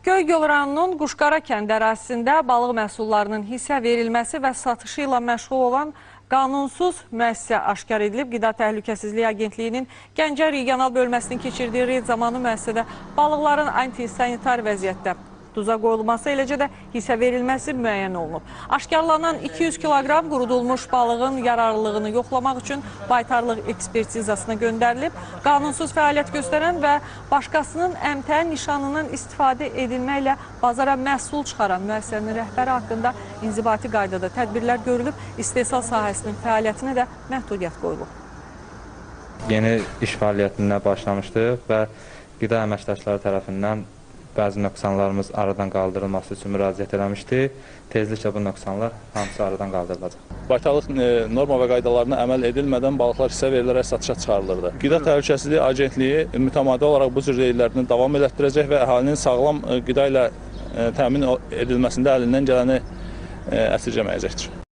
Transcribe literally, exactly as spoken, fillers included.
Göygöl rayonunun Quşqara kənd ərazisində balıq məhsullarının hissə verilməsi və satışı ilə məşğul olan qanunsuz müəssisə aşkar edilib. Qida Təhlükəsizliyi Agentliyinin Gəncə regional bölməsinin keçirdiyi reyd zamanı müəssisədə balıqların antisanitar vəziyyətdə duza qoyulması, eləcə də hissə verilməsi müəyyən olunub. Aşkarlanan iki yüz kiloqram qurudulmuş balığın yararlılığını yoxlamaq üçün baytarlıq ekspertizasına göndərilib. Qanunsuz fəaliyyət göstərən və başqasının əmtəə nişanından istifadə edilməklə bazara məhsul çıxaran müəssisənin rəhbəri haqqında inzibati qaydada tədbirlər görülüb, istehsal sahəsinin fəaliyyətinə də məhdudiyyət qoyulub. Yeni iş fəaliyyətinə başlamışdıq və qida əməkdaşları tərəfindən bəzi nöqsanlarımız aradan qaldırılması üçün müraciət eləmişdik. Tezliklə bu nöqsanlar hamısı aradan qaldırılacaq. Baytarlıq norma və qaydalarına əməl edilmədən balıqlar hissə verilərək satışa çıxarılırdı. Qida Təhlükəsizliyi Agentliyi mütəmadi olaraq bu cür reydlərini davam elətdirəcək və əhalinin sağlam qida ilə təmin edilməsində əlindən gələni əsirgəməyəcəkdir.